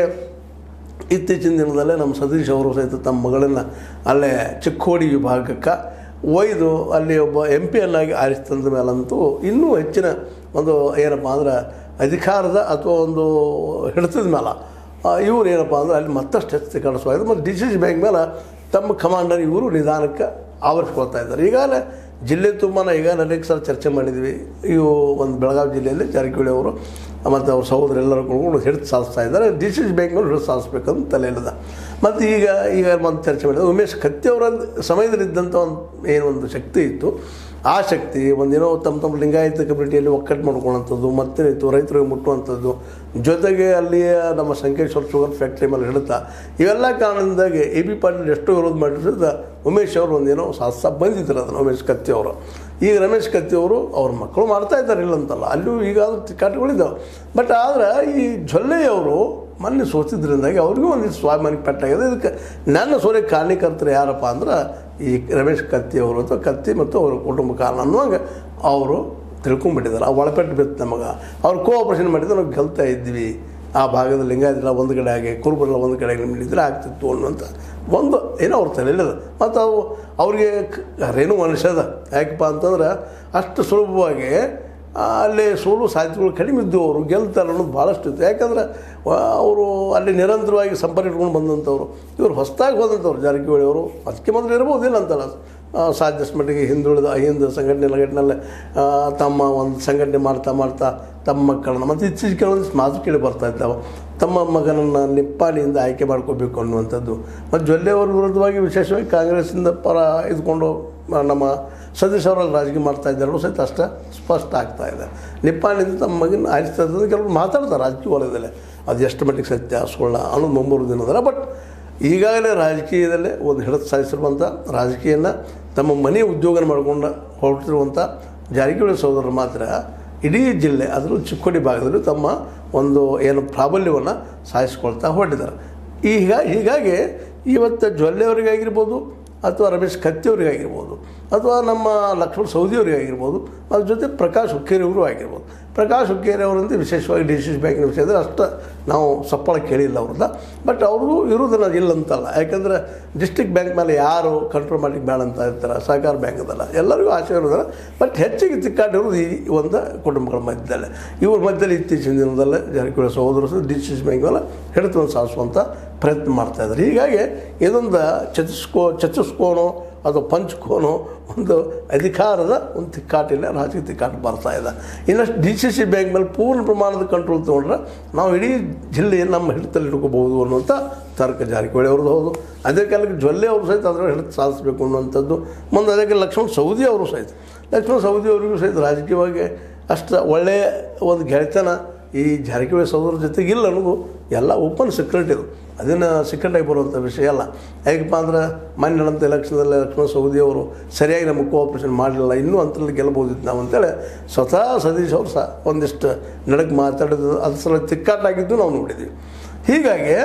ಇತ್ತೀಚಿನ ದಿನದಲ್ಲೇ ನಮ್ಮ ಸತೀಶ್ ಅವರು ಸಹಿತ ತಮ್ಮ ಮಗಳನ್ನು ಅಲ್ಲೇ ಚಿಕ್ಕೋಡಿ ವಿಭಾಗಕ್ಕೆ ಒಯ್ದು ಅಲ್ಲಿ ಒಬ್ಬ ಎಂ ಪಿ ಅನ್ನಾಗಿ ಆರಿಸ್ತಂದ ಮೇಲಂತೂ ಇನ್ನೂ ಹೆಚ್ಚಿನ ಒಂದು ಏನಪ್ಪ ಅಂದ್ರೆ ಅಧಿಕಾರದ ಅಥವಾ ಒಂದು ಹಿಡಿತದ ಮೇಲೆ ಇವರು ಏನಪ್ಪ ಅಂದ್ರೆ ಅಲ್ಲಿ ಮತ್ತಷ್ಟು ಹೆಚ್ಚು ಕಾಣಿಸ್ವಾಗಿದೆ. ಮತ್ತು ಡಿ ಸಿ ಸಿ ಬ್ಯಾಂಕ್ ಮೇಲೆ ತಮ್ಮ ಕಮಾಂಡರ್ ಇವರು ನಿಧಾನಕ್ಕೆ ಆವರಿಸ್ಕೊಳ್ತಾ ಇದ್ದಾರೆ. ಈಗಾಗಲೇ ಜಿಲ್ಲೆ ತುಂಬ ಈಗಾಗಲೇ ಅನೇಕ ಸಲ ಚರ್ಚೆ ಮಾಡಿದ್ವಿ. ಇವು ಒಂದು ಬೆಳಗಾವಿ ಜಿಲ್ಲೆಯಲ್ಲಿ ಜಾರಕಿಹೊಳಿ ಅವರು ಮತ್ತು ಅವ್ರ ಸಹೋದರ ಎಲ್ಲರೂ ಕೂಡ ಹಿಡಿದು ಸಾಧಿಸ್ತಾ ಇದ್ದಾರೆ. ಡಿ ಸಿ ಸಿ ಬ್ಯಾಂಕ್ನಲ್ಲಿ ಹಿಡಿದು ಸಾಧಿಸ್ಬೇಕಂತ ತಲೆಯಿಲ್ಲದ. ಮತ್ತು ಈಗ ಈಗ ಒಂದು ಚರ್ಚೆ ಮಾಡಿದ್ರೆ ಉಮೇಶ್ ಕತ್ತಿ ಅವರ ಸಮಯದಲ್ಲಿದ್ದಂಥ ಒಂದು ಏನು ಒಂದು ಶಕ್ತಿ ಇತ್ತು, ಆ ಶಕ್ತಿ ಒಂದೇನೋ ತಮ್ಮ ತಮ್ಮ ಲಿಂಗಾಯತ ಕಮ್ಯುನಿಟಿಯಲ್ಲಿ ಒಕ್ಕಟ್ಟು ಮಾಡ್ಕೊಳ್ಳೋಂಥದ್ದು, ಮತ್ತೇನಿತ್ತು ರೈತರಿಗೆ ಮುಟ್ಟುವಂಥದ್ದು, ಜೊತೆಗೆ ಅಲ್ಲಿಯ ನಮ್ಮ ಸಂಕೇಶ್ವರ ಶುಗರ್ ಫ್ಯಾಕ್ಟ್ರಿ ಮೇಲೆ ಹಿಡಿತಾ ಇವೆಲ್ಲ ಕಾರಣದಿಂದಾಗಿ ಎ ಬಿ ಪಾಟೀಲ್ ಎಷ್ಟು ವಿರೋಧ ಮಾಡಿರೋದ ಉಮೇಶ್ ಅವರು ಒಂದೇನೋ ಸಾಧಿಸ ಬಂದಿದ್ರು ಅದನ್ನು ಉಮೇಶ್ ಕತ್ತಿ ಅವರು. ಈಗ ರಮೇಶ್ ಕತ್ತಿ ಅವರು ಅವ್ರ ಮಕ್ಕಳು ಮಾಡ್ತಾ ಇದ್ದಾರೆ ಇಲ್ಲಂತಲ್ಲ, ಅಲ್ಲೂ ಈಗಾದರೂ ತಿಕ್ಕಾಟಗಳಿದ್ದಾವೆ. ಬಟ್ ಆದರೆ ಈ ಜೊಲ್ಲೆಯವರು ಮೊನ್ನೆ ಸೋತಿದ್ರಿಂದಾಗಿ ಅವ್ರಿಗೂ ಒಂದಿಷ್ಟು ಸ್ವಾಭಿಮಾನಕ್ಕೆ ಪೆಟ್ಟಾಗಿದೆ. ಇದಕ್ಕೆ ನನ್ನ ಸೋಲಿಗೆ ಕಾರಣೀಕರ್ತರು ಯಾರಪ್ಪ ಅಂದ್ರೆ ಈ ರಮೇಶ್ ಕತ್ತಿ ಅವರು ಅಥವಾ ಕತ್ತಿ ಮತ್ತು ಅವ್ರ ಕುಟುಂಬ ಕಾರಣ ಅನ್ನುವಾಗ ಅವರು ತಿಳ್ಕೊಂಡ್ಬಿಟ್ಟಿದ್ದಾರೆ. ಆ ಒಳಪೆಟ್ಟು ಬಿತ್ತು ನಮಗೆ. ಅವ್ರು ಕೋಆಪ್ರೇಷನ್ ಮಾಡಿದ್ರೆ ನಾವು ಗೆಲ್ತಾ ಇದ್ವಿ. ಆ ಭಾಗದ ಲಿಂಗಾಯತರೆಲ್ಲ ಒಂದು ಕಡೆ ಆಗಿ ಕುರುಬರೆಲ್ಲ ಒಂದು ಕಡೆ ನಿಲ್ಲಿದ್ರೆ ಆಗ್ತಿತ್ತು ಅನ್ನುವಂಥ ಒಂದು ಏನೋ ಅವ್ರ ತಲೆಯಲ್ಲಿದೆ. ಮತ್ತು ಅವು ಅವ್ರಿಗೆ ರೇಣು ಮನುಷ್ಯದ ಯಾಕಪ್ಪ ಅಂತಂದ್ರೆ ಅಷ್ಟು ಸುಲಭವಾಗಿ ಅಲ್ಲಿ ಸೋಲು ಸಾಧ್ಯತೆಗಳು ಕಡಿಮೆ ಇದ್ದು ಅವರು ಗೆಲ್ತಾರೆ ಅನ್ನೋದು ಭಾಳಷ್ಟು ಇತ್ತು. ಯಾಕಂದರೆ ಅವರು ಅಲ್ಲಿ ನಿರಂತರವಾಗಿ ಸಂಪರ್ಕ ಇಟ್ಕೊಂಡು ಬಂದಂಥವ್ರು. ಇವರು ಹೊಸದಾಗಿ ಹೋದಂಥವ್ರು ಜಾರಕಿಹೊಳಿ ಅವರು. ಅದಕ್ಕೆ ಮೊದಲು ಇರ್ಬೋದಿಲ್ಲ ಅಂತಲ್ಲ, ಸಾಧ್ಯಷ್ಟು ಮಟ್ಟಿಗೆ ಹಿಂದುಳಿದ ಹಿಂದೆ ಸಂಘಟನೆ ಲಗಟ್ಟಿನಲ್ಲೇ ತಮ್ಮ ಒಂದು ಸಂಘಟನೆ ಮಾಡ್ತಾ ಮಾಡ್ತಾ ತಮ್ಮ ಮಕ್ಕಳನ್ನು ಮತ್ತು ಇತ್ತೀಚೆಗೆ ಕೆಲವೊಂದಿಷ್ಟು ಮಾತು ಕೇಳಿ ಬರ್ತಾ ಇದ್ದಾವೆ, ತಮ್ಮ ಮಗನನ್ನು ನಿಪ್ಪಾಣಿಯಿಂದ ಆಯ್ಕೆ ಮಾಡ್ಕೋಬೇಕು ಅನ್ನುವಂಥದ್ದು. ಮತ್ತು ಜೊಲ್ಲೆಯವ್ರ ವಿರುದ್ಧವಾಗಿ ವಿಶೇಷವಾಗಿ ಕಾಂಗ್ರೆಸ್ಸಿಂದ ಪರ ಇದ್ಕೊಂಡು ನಮ್ಮ ಸತೀಶ್ ಅವರಲ್ಲಿ ರಾಜಕೀಯ ಮಾಡ್ತಾ ಇದ್ದಾರೋ ಸಹಿತ ಅಷ್ಟೇ ಸ್ಪಷ್ಟ ಆಗ್ತಾ ಇದೆ. ನಿಪ್ಪಾಣಿಂದ ತಮ್ಮ ಮಗನ ಆರಿಸ್ತಾ ಇದ್ದಂದ್ರೆ ಕೆಲವರು ಮಾತಾಡ್ತಾರೆ ರಾಜಕೀಯ ವಲಯದಲ್ಲೇ, ಅದು ಎಷ್ಟು ಮಟ್ಟಿಗೆ ಸತ್ಯ ಸುಳ್ಳ ಅನ್ನೋದು ಮುಂಬರುವ ದಿನದಲ್ಲ. ಬಟ್ ಈಗಾಗಲೇ ರಾಜಕೀಯದಲ್ಲೇ ಒಂದು ಹಿಡಿದು ಸಾಧಿಸಿರುವಂಥ ರಾಜಕೀಯನ ತಮ್ಮ ಮನೆ ಉದ್ಯೋಗ ಮಾಡಿಕೊಂಡು ಹೊರಟಿರುವಂಥ ಜಾರಕಿಹೊಳಿ ಸಹೋದರರು ಮಾತ್ರ ಇಡೀ ಜಿಲ್ಲೆ ಅದರಲ್ಲೂ ಚಿಕ್ಕೋಡಿ ಭಾಗದಲ್ಲಿ ತಮ್ಮ ಒಂದು ಏನು ಪ್ರಾಬಲ್ಯವನ್ನು ಸಾಧಿಸ್ಕೊಳ್ತಾ ಹೊರಟಿದ್ದಾರೆ. ಈಗ ಹೀಗಾಗಿ ಇವತ್ತು ಜೊಲ್ಲೆಯವರಿಗಾಗಿರ್ಬೋದು ಅಥವಾ ರಮೇಶ್ ಕತ್ತಿಯವರಿಗಾಗಿರ್ಬೋದು ಅಥವಾ ನಮ್ಮ ಲಕ್ಷ್ಮಣ ಸವದಿಯವರಿಗಾಗಿರ್ಬೋದು, ಅದ್ರ ಜೊತೆ ಪ್ರಕಾಶ್ ಹುಕ್ಕೇರಿಯವರು ಆಗಿರ್ಬೋದು. ಪ್ರಕಾಶ್ ಹುಕ್ಕೇರಿ ಅವರಂತ ವಿಶೇಷವಾಗಿ ಡಿ ಸಿ ಸಿ ಬ್ಯಾಂಕಿನ ವಿಷಯದಲ್ಲಿ ಅಷ್ಟು ನಾವು ಸಪ್ಪಳ ಕೇಳಿಲ್ಲ ಅವ್ರದ್ದು. ಬಟ್ ಅವ್ರಿಗೂ ಇರೋದನ್ನ ಇಲ್ಲಂತಲ್ಲ, ಯಾಕಂದರೆ ಡಿಸ್ಟ್ರಿಕ್ಟ್ ಬ್ಯಾಂಕ್ ಮೇಲೆ ಯಾರು ಕಂಟ್ರೋಲ್ ಮಾಡಲಿಕ್ಕೆ ಬೇಡ ಅಂತ ಇರ್ತಾರೆ, ಸಹಕಾರ ಬ್ಯಾಂಕ್ ಅದಲ್ಲ, ಎಲ್ಲರಿಗೂ ಆಸೆ ಇರೋದಲ್ಲ. ಬಟ್ ಹೆಚ್ಚಿಗೆ ತಿಕ್ಕಾಟಿರೋದು ಈ ಒಂದು ಕುಟುಂಬಗಳ ಮಧ್ಯದಲ್ಲೇ. ಇವ್ರ ಮಧ್ಯದಲ್ಲಿ ಇತ್ತೀಚಿನ ದಿನದಲ್ಲೇ ಜಾರಕಿಹೊಳಿ ಸಹೋದರರು ಡಿ ಸಿ ಸಿ ಬ್ಯಾಂಕ್ ಮೇಲೆ ಹಿಡಿತವನ್ನು ಸಾಧಿಸುವಂಥ ಪ್ರಯತ್ನ ಮಾಡ್ತಾಯಿದ್ದಾರೆ. ಹೀಗಾಗಿ ಇದೊಂದು ಚತುಷ್ಕೋ ಚತುಷ್ಕೋನೋ ಅಥವಾ ಪಂಚಕೋನೋ ಒಂದು ಅಧಿಕಾರದ ಒಂದು ತಿಕ್ಕಾಟಿಲ್ಲ, ರಾಜಕೀಯ ತಿಕ್ಕಾಟ ಬರ್ತಾ ಇದೆ. ಇನ್ನಷ್ಟು ಡಿ ಸಿ ಸಿ ಬ್ಯಾಂಕ್ ಮೇಲೆ ಪೂರ್ಣ ಪ್ರಮಾಣದ ಕಂಟ್ರೋಲ್ ತೊಗೊಂಡ್ರೆ ನಾವು ಇಡೀ ಜಿಲ್ಲೆಯನ್ನು ನಮ್ಮ ಹಿಡಿತಲ್ಲಿ ಇಟ್ಕೋಬಹುದು ಅನ್ನುವಂಥ ತರ್ಕ ಜಾರಕಿಹೊಳಿ ಅವ್ರದ್ದು ಹೌದು. ಅದೇ ಕಾಲಕ್ಕೆ ಜೊಲ್ಲೆ ಅವರು ಸಹಿತ ಅದರ ಹಿಡಿದು ಸಾಧಿಸಬೇಕು ಅನ್ನುವಂಥದ್ದು. ಮುಂದೆ ಅದಕ್ಕೆ ಲಕ್ಷ್ಮಣ ಸವದಿ ಅವರು ಸಹಿತ ಲಕ್ಷ್ಮಣ ಸವದಿ ಅವರಿಗೂ ಸಹಿತ ರಾಜಕೀಯವಾಗಿ ಅಷ್ಟು ಒಳ್ಳೆಯ ಒಂದು ಗೆಳೆತನ ಈ ಜಾರಕಿಹೊಳಿ ಸಹೋದರ ಜೊತೆಗಿಲ್ಲ ಅನ್ನೋದು ಎಲ್ಲ ಓಪನ್ ಸೀಕ್ರೆಟ್ ಇದು. ಅದನ್ನು ಸೀಕ್ರೆಟಾಗಿ ಬರುವಂಥ ವಿಷಯ ಅಲ್ಲ. ಯಾಕಪ್ಪ ಅಂದ್ರೆ ಮೊನ್ನೆ ನಡೆದಂಥ ಎಲೆಕ್ಷನ್ದಲ್ಲಿ ಲಕ್ಷ್ಮಣ ಸವದಿ ಅವರು ಸರಿಯಾಗಿ ನಮಗೆ ಕೋಆಪ್ರೇಷನ್ ಮಾಡಲಿಲ್ಲ, ಇನ್ನೂ ಅಂತರಲ್ಲಿ ಗೆಲ್ಲಬಹುದಿತ್ತು ನಾವು ಅಂತೇಳಿ ಸ್ವತಃ ಸತೀಶ್ ಅವರು ಸಹ ಒಂದಿಷ್ಟು ನಡಕ್ಕೆ ಮಾತಾಡೋದು ಅದು ಸಲ ತಿಕ್ಕಾಟಾಗಿದ್ದು ನಾವು ನೋಡಿದ್ವಿ. ಹೀಗಾಗಿ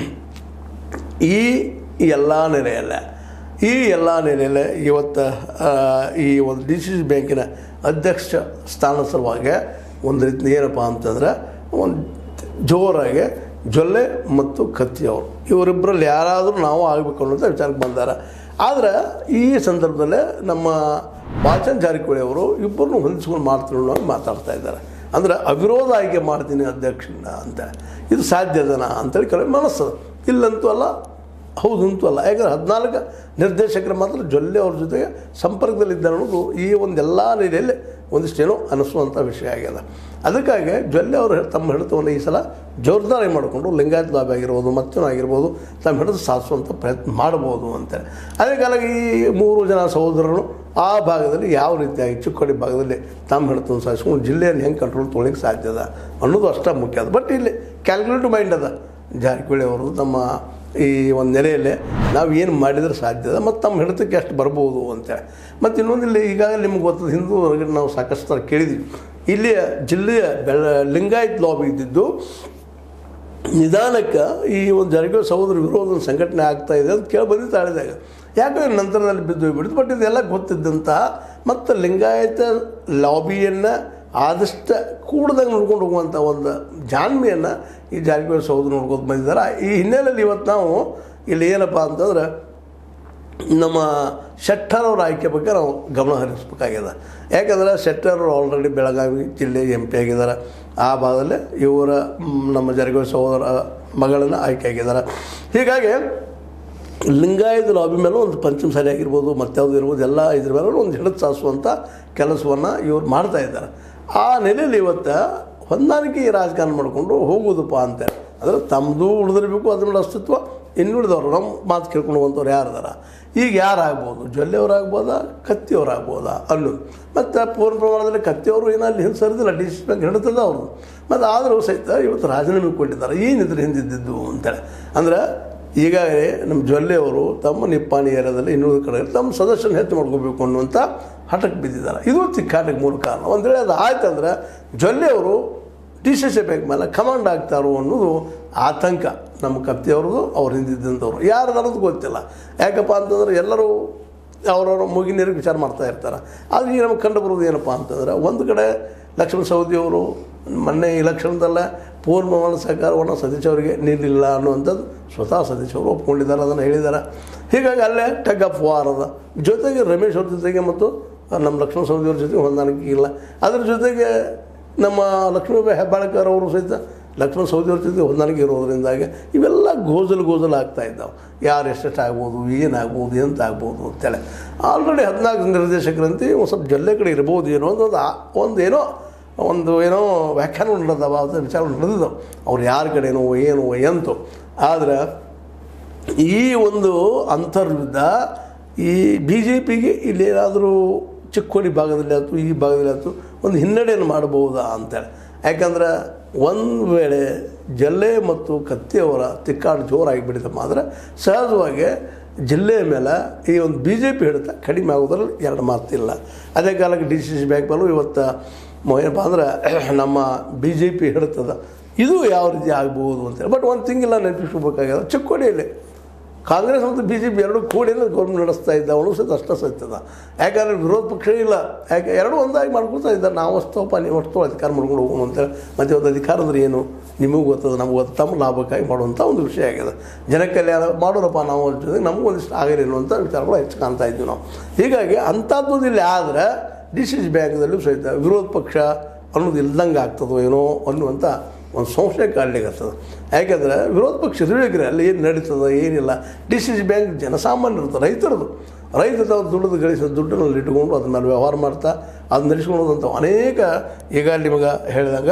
ಈ ಎಲ್ಲ ನೆಲೆಯಲ್ಲೇ ಈ ಎಲ್ಲ ನೆಲೆಯಲ್ಲೇ ಇವತ್ತು ಈ ಒಂದು ಡಿ ಸಿ ಸಿ ಬ್ಯಾಂಕಿನ ಅಧ್ಯಕ್ಷ ಸ್ಥಾನ ಸಲುವಾಗಿ ಒಂದು ರೀತಿ ಏನಪ್ಪ ಅಂತಂದ್ರೆ ಒಂದು ಜೋರಾಗಿ ಜೊಲ್ಲೆ ಮತ್ತು ಕತ್ತಿಯವರು ಇವರಿಬ್ಬರಲ್ಲಿ ಯಾರಾದರೂ ನಾವು ಆಗಬೇಕು ಅನ್ನೋಂಥ ವಿಚಾರಕ್ಕೆ ಬಂದಾರೆ. ಆದರೆ ಈ ಸಂದರ್ಭದಲ್ಲೇ ನಮ್ಮ ಬಾಲಚಂದ್ರ ಜಾರಕಿಹೊಳಿ ಅವರು ಇಬ್ಬರನ್ನು ಹೊಂದಿಸ್ಕೊಂಡು ಮಾಡ್ತೀನಿ ಅನ್ನೋ ಮಾತಾಡ್ತಾ ಇದ್ದಾರೆ. ಅಂದರೆ ಅವಿರೋಧ ಆಯ್ಕೆ ಮಾಡ್ತೀನಿ ಅಧ್ಯಕ್ಷನ ಅಂತ, ಇದು ಸಾಧ್ಯದನಾ ಅಂತೇಳಿ ಕೆಲವು ಮನಸ್ಸು ಇಲ್ಲಂತೂ ಅಲ್ಲ, ಹೌದು ಅಂತೂ ಅಲ್ಲ. ಯಾಕಂದರೆ ಹದಿನಾಲ್ಕು ನಿರ್ದೇಶಕರು ಮಾತ್ರ ಜೊಲ್ಲೆ ಅವ್ರ ಜೊತೆಗೆ ಸಂಪರ್ಕದಲ್ಲಿದ್ದಾರೆ ಅನ್ನೋದು ಈ ಒಂದೆಲ್ಲ ನೆಲೆಯಲ್ಲಿ ಒಂದಿಷ್ಟೇನೋ ಅನ್ನಿಸುವಂಥ ವಿಷಯ ಆಗ್ಯದ. ಅದಕ್ಕಾಗಿ ಜೊಲ್ಲೆ ಅವರು ತಮ್ಮ ಹಿಡಿತವನ್ನು ಈ ಸಲ ಜೋರ್ದಾರಿ ಮಾಡಿಕೊಂಡು ಲಿಂಗಾಯತ ಲಾಭ ಆಗಿರ್ಬೋದು ಮತ್ತೇನೋ ಆಗಿರ್ಬೋದು ತಮ್ಮ ಹಿಡಿದು ಸಾಧಿಸುವಂಥ ಪ್ರಯತ್ನ ಮಾಡ್ಬೋದು ಅಂತೇಳಿ. ಅದೇ ಕಾಲಕ್ಕೆ ಈ ಮೂರು ಜನ ಸಹೋದರರು ಆ ಭಾಗದಲ್ಲಿ ಯಾವ ರೀತಿಯಾಗಿ ಚಿಕ್ಕೋಡಿ ಭಾಗದಲ್ಲಿ ತಮ್ಮ ಹಿಡಿತವನ್ನು ಸಾಧಿಸ್ಕೊಂಡು ಜಿಲ್ಲೆಯನ್ನು ಹೆಂಗೆ ಕಂಟ್ರೋಲ್ ತೊಗೊಳಿಕ್ಕೆ ಸಾಧ್ಯ ಅದ ಅನ್ನೋದು ಅಷ್ಟೇ ಮುಖ್ಯ ಅದ. ಬಟ್ ಇಲ್ಲಿ ಕ್ಯಾಲ್ಕುಲೇಟಿವ್ ಮೈಂಡ್ ಅದ ಜಾರಕಿಹೊಳಿ ಅವರು. ನಮ್ಮ ಈ ಒಂದು ನೆಲೆಯಲ್ಲಿ ನಾವು ಏನು ಮಾಡಿದ್ರೆ ಸಾಧ್ಯದ ಮತ್ತು ತಮ್ಮ ಹಿಡಿತಕ್ಕೆ ಎಷ್ಟು ಬರ್ಬೋದು ಅಂತೇಳಿ. ಮತ್ತು ಇನ್ನೊಂದಿಲ್ಲಿ ಈಗಾಗಲೇ ನಿಮ್ಗೆ ಗೊತ್ತದ ಹಿಂದೂ ಹೊರಗಡೆ ನಾವು ಸಾಕಷ್ಟು ಥರ ಕೇಳಿದ್ವಿ. ಇಲ್ಲಿಯ ಜಿಲ್ಲೆಯ ಬೆಳ ಲಿಂಗಾಯತ್ ಲಾಬಿ ಇದ್ದಿದ್ದು ನಿಧಾನಕ್ಕೆ ಈ ಒಂದು ಜಾರಕಿಹೊಳಿ ಸಹೋದರ ವಿರೋಧ ಸಂಘಟನೆ ಆಗ್ತಾಯಿದೆ ಅಂತ ಕೇಳಿ ಬಂದಿದ್ದು ತಾಳಿದಾಗ ಯಾಕಂದರೆ ನಂತರದಲ್ಲಿ ಬಿದ್ದು ಹೋಗ್ಬಿಡ್ತು. ಬಟ್ ಇದೆಲ್ಲ ಗೊತ್ತಿದ್ದಂಥ ಮತ್ತು ಲಿಂಗಾಯತ ಲಾಬಿಯನ್ನು ಆದಷ್ಟು ಕೂಡ್ದಂಗೆ ನೋಡ್ಕೊಂಡು ಹೋಗುವಂಥ ಒಂದು ಜಾಣ್ಮೆಯನ್ನು ಈ ಜಾರಕಿಹೊಳಿ ಸಹೋದರ ನೋಡ್ಕೊಂಡು ಬಂದಿದ್ದಾರೆ. ಈ ಹಿನ್ನೆಲೆಯಲ್ಲಿ ಇವತ್ತು ನಾವು ಇಲ್ಲಿ ಏನಪ್ಪ ಅಂತಂದ್ರೆ ನಮ್ಮ ಶೆಟ್ಟರ್ ಅವ್ರ ಆಯ್ಕೆ ಬಗ್ಗೆ ನಾವು ಗಮನ ಹರಿಸಬೇಕಾಗಿದೆ. ಯಾಕಂದರೆ ಶೆಟ್ಟರ್ ಅವರು ಆಲ್ರೆಡಿ ಬೆಳಗಾವಿ ಜಿಲ್ಲೆ ಎಂ ಪಿ ಆಗಿದ್ದಾರೆ. ಆ ಭಾಗದಲ್ಲಿ ಇವರ ನಮ್ಮ ಜಾರಕಿಹೊಳಿ ಸಹೋದರ ಮಗಳನ್ನು ಆಯ್ಕೆ ಆಗಿದ್ದಾರೆ. ಹೀಗಾಗಿ ಲಿಂಗಾಯತ ಲಾಬಿ ಮೇಲೂ ಒಂದು ಪಂಚಮ ಸಾರಿ ಆಗಿರ್ಬೋದು ಮತ್ಯಾವುದು ಇರ್ಬೋದು ಎಲ್ಲ ಇದ್ರ ಮೇಲೆ ಒಂದು ಹಿಡಿದು ಸಾಸುವಂಥ ಕೆಲಸವನ್ನು ಇವ್ರು ಮಾಡ್ತಾಯಿದ್ದಾರೆ. ಆ ನೆಲೆಯಲ್ಲಿ ಇವತ್ತು ಹೊಂದಾಣಿಕೆ ರಾಜಕಾರಣ ಮಾಡಿಕೊಂಡು ಹೋಗೋದಪ್ಪ ಅಂತೇಳಿ ಅಂದರೆ ತಮ್ಮದು ಉಳಿದಿರಬೇಕು ಅದ್ರ ಮೇಲೆ ಅಸ್ತಿತ್ವ ಇನ್ನುಳಿದವರು ನಮ್ಮ ಮಾತು ಕೇಳ್ಕೊಂಡು ಹೋಗುವಂಥವ್ರು ಯಾರಿದಾರ. ಈಗ ಯಾರಾಗ್ಬೋದು, ಜೊಲ್ಲೆಯವರಾಗ್ಬೋದಾ ಕತ್ತಿಯವರಾಗ್ಬೋದಾ ಅನ್ನೋದು. ಮತ್ತು ಪೂರ್ಣ ಪ್ರಮಾಣದಲ್ಲಿ ಕತ್ತಿಯವರು ಏನೋ ಅಲ್ಲಿ ಹಿಂದೆ ಸರಿದಿಲ್ಲ, ಡಿ ಸಿ ಬ್ಯಾಂಕ್ ಹಿಡಿತದ ಅವರು. ಮತ್ತು ಆದರೂ ಸಹಿತ ಇವತ್ತು ರಾಜೀನಾಮೆ ಕೊಟ್ಟಿದ್ದಾರೆ. ಏನಿದ್ರೆ ಹಿಂದಿದ್ದು ಅಂತೇಳಿ ಅಂದರೆ ಈಗಾಗಲೇ ನಮ್ಮ ಜೊಲ್ಲೆಯವರು ತಮ್ಮ ನಿಪ್ಪಾಣಿ ಏರಿಯಾದಲ್ಲಿ ಇನ್ನೂರು ಕಡೆ ತಮ್ಮ ಸದಸ್ಯನ ಹೆಚ್ಚು ಮಾಡ್ಕೋಬೇಕು ಅನ್ನುವಂಥ ಹಠಕ್ಕೆ ಬಿದ್ದಿದ್ದಾರೆ. ಇದು ತಿಕ್ಕಾಟಕ್ಕೆ ಮೂಲ ಕಾರಣ. ಒಂದು ವೇಳೆ ಅದು ಆಯ್ತಂದ್ರೆ ಜೊಲ್ಲೆಯವರು ಡಿ ಸಿ ಸಿ ಬ್ಯಾಂಕ್ ಮೇಲೆ ಕಮಾಂಡ್ ಆಗ್ತಾರೋ ಅನ್ನೋದು ಆತಂಕ ನಮ್ಮ ಕತ್ತಿಯವ್ರದ್ದು, ಅವ್ರು ಹಿಂದಿದ್ದಂಥವ್ರು ಯಾರದಾರದು ಗೊತ್ತಿಲ್ಲ. ಯಾಕಪ್ಪ ಅಂತಂದ್ರೆ ಎಲ್ಲರೂ ಅವರವ್ರ ಮುಗಿನೀರಿಗೆ ವಿಚಾರ ಮಾಡ್ತಾ ಇರ್ತಾರೆ. ಆದರೆ ಈಗ ನಮ್ಗೆ ಕಂಡು ಬರೋದು ಏನಪ್ಪ ಅಂತಂದ್ರೆ ಒಂದು ಕಡೆ ಲಕ್ಷ್ಮಣ ಸವದಿಯವರು ಮೊನ್ನೆ ಇಲೆಕ್ಷನ್ದಲ್ಲ ಪೂರ್ಣ ಪ್ರಮಾಣ ಸಹಕಾರವನ್ನು ಸತೀಶ್ ಅವರಿಗೆ ನೀಡಲಿಲ್ಲ ಅನ್ನುವಂಥದ್ದು ಸ್ವತಃ ಸತೀಶ್ ಅವರು ಒಪ್ಕೊಂಡಿದ್ದಾರೆ, ಅದನ್ನು ಹೇಳಿದ್ದಾರೆ. ಹೀಗಾಗಿ ಅಲ್ಲೇ ಟಗ್ ಆಫ್ ವಾರ್ ಅದ. ಜೊತೆಗೆ ರಮೇಶ್ ಅವ್ರ ಜೊತೆಗೆ ಮತ್ತು ನಮ್ಮ ಲಕ್ಷ್ಮಣ ಸವದಿಯವ್ರ ಜೊತೆಗೆ ಹೊಂದಾಣಿಕೆ ಇಲ್ಲ. ಅದ್ರ ಜೊತೆಗೆ ನಮ್ಮ ಲಕ್ಷ್ಮೀಬಾಯಿ ಹೆಬ್ಬಾಳ್ಕರ್ ಅವರು ಸಹಿತ ಲಕ್ಷ್ಮಣ ಸವದಿಯವ್ರ ಜೊತೆ ಹೊಂದಾಣಿಕೆ ಇರೋದ್ರಿಂದಾಗಿ ಇವೆಲ್ಲ ಗೋಜಲು ಗೋಜಲು ಆಗ್ತಾ ಇದ್ದಾವೆ. ಯಾರು ಎಷ್ಟೆಷ್ಟು ಆಗ್ಬೋದು, ಏನಾಗ್ಬೋದು, ಎಂತ ಆಗ್ಬೋದು ಅಂತೇಳಿ ಆಲ್ರೆಡಿ ಹದಿನಾಲ್ಕು ನಿರ್ದೇಶಕರಂತೆ ಒಂದು ಸ್ವಲ್ಪ ಜೊಲ್ಲೆ ಕಡೆ ಇರ್ಬೋದು ಏನೋ ಒಂದು ಒಂದು ಏನೋ ಒಂದು ಏನೋ ವ್ಯಾಖ್ಯಾನ ನಡೆದವ ಅಂತ ವಿಚಾರ ನಡೆದಿದ್ದವು. ಅವ್ರು ಯಾರ ಕಡೆನೋ ಏನು ಎಂತು. ಆದರೆ ಈ ಒಂದು ಅಂತರ್ವಿದ್ದ ಈ ಬಿ ಜೆ ಪಿಗೆ ಇಲ್ಲೇನಾದರೂ ಚಿಕ್ಕೋಡಿ ಭಾಗದಲ್ಲಿ ಆಯ್ತು ಈ ಭಾಗದಲ್ಲಿ ಆಯ್ತು ಒಂದು ಹಿನ್ನಡೆಯನ್ನು ಮಾಡಬಹುದಾ ಅಂತೇಳಿ. ಯಾಕಂದ್ರೆ ಒಂದು ವೇಳೆ ಜಲ್ಲೆ ಮತ್ತು ಕತ್ತಿಯವರ ತಿಕ್ಕಾಡು ಜೋರಾಗಿಬಿಡಿತಮ್ಮ ಆದರೆ ಸಹಜವಾಗಿ ಜಿಲ್ಲೆಯ ಮೇಲೆ ಈ ಒಂದು ಬಿ ಜೆ ಪಿ ಹಿಡಿತ ಕಡಿಮೆ ಆಗೋದ್ರಲ್ಲಿ ಎರಡು ಮಾತಿಲ್ಲ. ಅದೇ ಕಾಲಕ್ಕೆ ಡಿ ಸಿ ಸಿ ಬ್ಯಾಂಕ್ ಮೇಲೂ ಇವತ್ತು ಏನಪ್ಪ ಅಂದ್ರೆ ನಮ್ಮ ಬಿ ಜೆ ಪಿ ಹಿಡಿತದ ಇದು ಯಾವ ರೀತಿ ಆಗ್ಬೋದು ಅಂತೇಳಿ. ಬಟ್ ಒಂದು ತಿಂಗಿಲ್ಲ ನೆನಪಿಸ್ಕೋಬೇಕಾಗ್ಯದ. ಚಿಕ್ಕೋಡಿಯಲ್ಲಿ ಕಾಂಗ್ರೆಸ್ ಮತ್ತು ಬಿ ಜೆ ಪಿ ಎರಡು ಕೂಡಿಯಿಂದ ಗೌರ್ಮೆಂಟ್ ನಡೆಸ್ತಾ ಇದ್ದ ಅವನು ಸಹಿತ ಅಷ್ಟೇ ಸಹಿತದ. ಯಾಕಂದರೆ ವಿರೋಧ ಪಕ್ಷ ಇಲ್ಲ, ಯಾಕೆ ಎರಡು ಒಂದಾಗಿ ಮಾಡ್ಕೊಳ್ತಾ ಇದ್ದಾರೆ. ನಾವು ಅಷ್ಟೋಪ ನೀವು ಅಷ್ಟೋ ಅಧಿಕಾರ ಮಾಡ್ಕೊಂಡು ಹೋಗೋಣ ಅಂತೇಳಿ. ಮತ್ತು ಒಂದು ಅಧಿಕಾರ ಅಂದ್ರೆ ಏನು ನಿಮಗೂ ಗೊತ್ತದ ನಮಗೂ ಗೊತ್ತ, ತಮ್ಮ ಲಾಭಕ್ಕಾಗಿ ಮಾಡುವಂಥ ಒಂದು ವಿಷಯ ಆಗಿದೆ. ಜನ ಕಲ್ಯಾಣ ಮಾಡೋರಪ್ಪ ನಾವು ಜೊತೆಗೆ ನಮಗೂ ಒಂದಿಷ್ಟು ಆಗಿರೇನು ಅಂತ ವಿಚಾರಗಳು ಹೆಚ್ಚು ಕಾಣ್ತಾ ಇದ್ವಿ ನಾವು. ಹೀಗಾಗಿ ಅಂಥದ್ದು ಇಲ್ಲಿ ಆದರೆ ಡಿ ಸಿ ಸಿ ಬ್ಯಾಂಕ್ದಲ್ಲೂ ಸಹಿತ ವಿರೋಧ ಪಕ್ಷ ಅನ್ನೋದು ಇಲ್ದಂಗೆ ಆಗ್ತದೋ ಏನೋ ಅನ್ನುವಂಥ ಒಂದು ಸಂಶಯ ಕಾಡ್ಲಿಕ್ಕೆ ಆಗ್ತದೆ. ಯಾಕೆಂದರೆ ವಿರೋಧ ಪಕ್ಷ ಇರಬೇಕ್ರಿ ಅಲ್ಲಿ ಏನು ನಡೀತದೆ ಏನಿಲ್ಲ. ಡಿ ಸಿ ಸಿ ಬ್ಯಾಂಕ್ ಜನಸಾಮಾನ್ಯ ಇರ್ತದೆ, ರೈತರದು. ರೈತ ತಾವು ದುಡ್ಡು ಗಳಿಸಿದ ದುಡ್ಡನ್ನು ಇಟ್ಟುಕೊಂಡು ಅದ್ರ ಮೇಲೆ ವ್ಯವಹಾರ ಮಾಡ್ತಾ ಅದನ್ನ ನಡೆಸ್ಕೊಳ್ಳೋದಂಥ ಅನೇಕ ಈಗ ನಿಮಗೆ ಹೇಳಿದಾಗ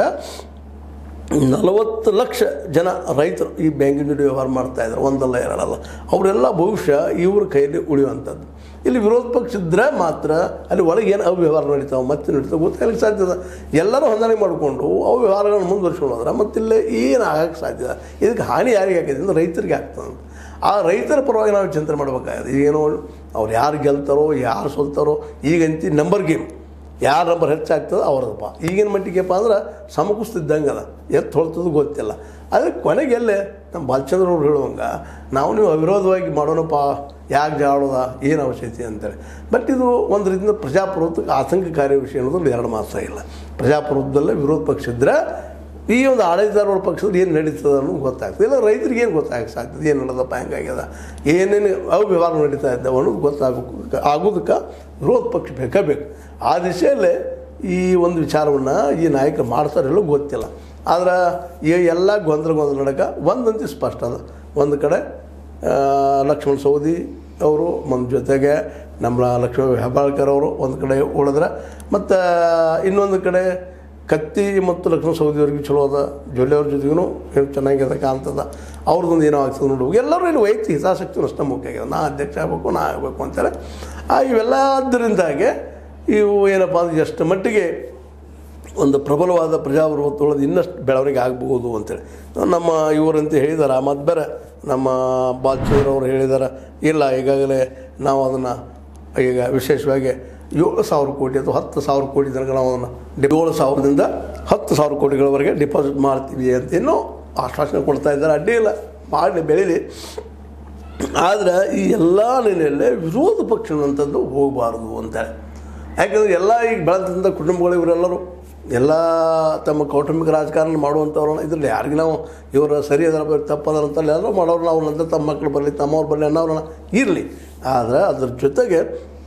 ನಲವತ್ತು ಲಕ್ಷ ಜನ ರೈತರು ಈ ಬ್ಯಾಂಕಿನ ಜೊತೆ ವ್ಯವಹಾರ ಮಾಡ್ತಾಯಿದ್ರು, ಒಂದಲ್ಲ ಎರಡಲ್ಲ. ಅವರೆಲ್ಲ ಬಹುಶಃ ಇವ್ರ ಕೈಯಲ್ಲಿ ಉಳಿಯುವಂಥದ್ದು. ಇಲ್ಲಿ ವಿರೋಧ ಪಕ್ಷ ಇದ್ದರೆ ಮಾತ್ರ ಅಲ್ಲಿ ಒಳಗೆ ಏನು ಅವ್ಯವಹಾರ ನಡೀತಾವೆ ಮತ್ತೆ ನಡೀತಾವೆ ಗೊತ್ತಾಗಲಿಕ್ಕೆ ಸಾಧ್ಯದ. ಎಲ್ಲರೂ ಹೊಂದಾಣಿಕೆ ಮಾಡಿಕೊಂಡು ಅವು ವ್ಯವಹಾರಗಳನ್ನು ಮುಂದುವರ್ಸ್ಕೊಳ್ಳೋದ್ರೆ ಮತ್ತಿಲ್ಲೇ ಏನು ಆಗಕ್ಕೆ ಸಾಧ್ಯ. ಇದಕ್ಕೆ ಹಾನಿ ಯಾರಿಗೆ ಆಗಿದೆ ಅಂದರೆ ರೈತರಿಗೆ ಆಗ್ತದೆ. ಆ ರೈತರ ಪರವಾಗಿ ನಾವು ಚಿಂತನೆ ಮಾಡಬೇಕಾಗಿದೆ. ಏನೋ ಅವ್ರು ಯಾರು ಗೆಲ್ತಾರೋ ಯಾರು ಸೋಲ್ತಾರೋ ಈಗಂತಿ ನಂಬರ್ ಗೇಮ್, ಯಾರು ನಂಬರ್ ಹೆಚ್ಚಾಗ್ತದೆ ಅವ್ರದಪ್ಪ. ಈಗಿನ ಮಟ್ಟಿಗೆಪ್ಪ ಅಂದ್ರೆ ಸಮಕುಸ್ತಿದ್ದಂಗೆ ಅದ, ಎತ್ತು ಹೊಳ್ತದ್ದು ಗೊತ್ತಿಲ್ಲ. ಅದಕ್ಕೆ ಕೊನೆಗೆಲ್ಲೇ ನಮ್ಮ ಬಾಲಚಂದ್ರ ಅವ್ರು ಹೇಳುವಂಗೆ ನಾವು ನೀವು ಅವಿರೋಧವಾಗಿ ಮಾಡೋಣಪ್ಪ, ಯಾಕೆ ಜಾಡೋದ ಏನು ಅವಶ್ಯಕತೆ ಅಂತೇಳಿ. ಬಟ್ ಇದು ಒಂದು ರೀತಿಯಿಂದ ಪ್ರಜಾಪ್ರಭುತ್ವಕ್ಕೆ ಆತಂಕಕಾರಿ ವಿಷಯ ಅನ್ನೋದ್ರಲ್ಲಿ ಎರಡು ಮಾತ್ರ ಇಲ್ಲ. ಪ್ರಜಾಪ್ರಭುತ್ವದಲ್ಲೇ ವಿರೋಧ ಪಕ್ಷ ಇದ್ದರೆ ಈ ಒಂದು ಆಡಳಿತಾರೂಢ ಪಕ್ಷದಲ್ಲಿ ಏನು ನಡೀತದೆ ಅನ್ನೋದು ಗೊತ್ತಾಗ್ತದೆ. ಇಲ್ಲ ರೈತರಿಗೆ ಏನು ಗೊತ್ತಾಗಕ್ಕೆ ಸಾಧ್ತದೆ, ಏನು ನಡೆದಪ್ಪ ಹೆಂಗಾಗ್ಯದ, ಏನೇನು ಅವ್ಯವಹಾರ ನಡೀತಾ ಇದ್ದಾವೆ ಅನ್ನೋದು ಗೊತ್ತಾಗಬೇಕು. ಆಗೋದಕ್ಕೆ ವಿರೋಧ ಪಕ್ಷ ಬೇಕೇ ಬೇಕು. ಆ ದಿಶೆಯಲ್ಲೇ ಈ ಒಂದು ವಿಚಾರವನ್ನು ಈ ನಾಯಕರು ಮಾಡ್ತಾರೆಲ್ಲೋ ಗೊತ್ತಿಲ್ಲ. ಆದ್ರೆ ಈ ಎಲ್ಲ ಗೊಂದಲ ಗೊಂದಲ ನಡಕ ಒಂದಂತೂ ಸ್ಪಷ್ಟ ಅದ. ಒಂದು ಕಡೆ ಲಕ್ಷ್ಮಣ ಸವದಿ ಅವರು ಒಂದು ಜೊತೆಗೆ ನಮ್ಮ ಲಕ್ಷ್ಮೀ ಹೆಬ್ಬಾಳ್ಕರ್ ಅವರು ಒಂದು ಕಡೆ ಉಳಿದ್ರೆ, ಮತ್ತು ಇನ್ನೊಂದು ಕಡೆ ಕತ್ತಿ ಮತ್ತು ಲಕ್ಷ್ಮಣ ಸವದಿಯವ್ರಿಗೆ ಚಲೋ ಅದ, ಜೊಲ್ಲೆಯವ್ರ ಜೊತೆಗೂ ಚೆನ್ನಾಗಿದೆ ಕಾಣ್ತದ. ಅವ್ರದ್ದೊಂದು ಏನೋ ಆಗ್ತದೆ ನೋಡ್ಬೇಕು. ಎಲ್ಲರೂ ಇಲ್ಲಿ ವೈಯಕ್ತಿಕ ಹಿತಾಸಕ್ತಿ ಅಷ್ಟೇ ಮುಖ್ಯ ಆಗಿದೆ. ನಾ ಅಧ್ಯಕ್ಷ ಆಗಬೇಕು, ನಾ ಆಗಬೇಕು ಅಂತಾರೆ. ಆ ಇವೆಲ್ಲದರಿಂದಾಗೆ ಇವು ಏನಪ್ಪ ಅಂದ್ರೆ ಎಷ್ಟು ಮಟ್ಟಿಗೆ ಒಂದು ಪ್ರಬಲವಾದ ಪ್ರಜಾಪ್ರಭುತ್ವದ ಇನ್ನಷ್ಟು ಬೆಳವಣಿಗೆ ಆಗ್ಬೋದು ಅಂತೇಳಿ ನಮ್ಮ ಇವರಂತ ಹೇಳಿದ್ದಾರೆ. ಮತ್ತು ಬೇರೆ ನಮ್ಮ ಬಾಲ್ಚೂರವರು ಹೇಳಿದ್ದಾರೆ, ಇಲ್ಲ ಈಗಾಗಲೇ ನಾವು ಅದನ್ನು ಈಗ ವಿಶೇಷವಾಗಿ ಏಳು ಸಾವಿರ ಕೋಟಿ ಅಥವಾ ಹತ್ತು ಸಾವಿರ ಕೋಟಿ ತನಕ ನಾವು ಅದನ್ನು ಏಳು ಸಾವಿರದಿಂದ ಹತ್ತು ಸಾವಿರ ಕೋಟಿಗಳವರೆಗೆ ಡಿಪಾಸಿಟ್ ಮಾಡ್ತೀವಿ ಅಂತ ಇನ್ನೂ ಆಶ್ವಾಸನೆ ಕೊಡ್ತಾ ಇದ್ದಾರೆ. ಅಡ್ಡಿ ಇಲ್ಲ, ಮಾಡಿ ಬೆಳೀಲಿ. ಆದರೆ ಈ ಎಲ್ಲ ನೆಲೆಯಲ್ಲೇ ವಿರೋಧ ಪಕ್ಷದಂಥದ್ದು ಹೋಗಬಾರ್ದು ಅಂತೇಳಿ. ಯಾಕಂದರೆ ಎಲ್ಲ ಈಗ ಬೆಳೆದಂಥ ಕುಟುಂಬಗಳು ಇವರೆಲ್ಲರೂ ಎಲ್ಲ ತಮ್ಮ ಕೌಟುಂಬಿಕ ರಾಜಕಾರಣ ಮಾಡುವಂಥವ್ರು ಇದರಲ್ಲಿ ಯಾರಿಗೆ ನಾವು ಇವರು ಸರಿ ಅದರ ತಪ್ಪದರ ಅಂತಲ್ಲ ಎಲ್ಲರೂ ಮಾಡೋರು ನಾವು ನಂತರ ತಮ್ಮ ಮಕ್ಕಳು ಬರಲಿ ತಮ್ಮವ್ರು ಬರಲಿ ಅನ್ನೋರನ್ನ ಇರಲಿ. ಆದರೆ ಅದ್ರ ಜೊತೆಗೆ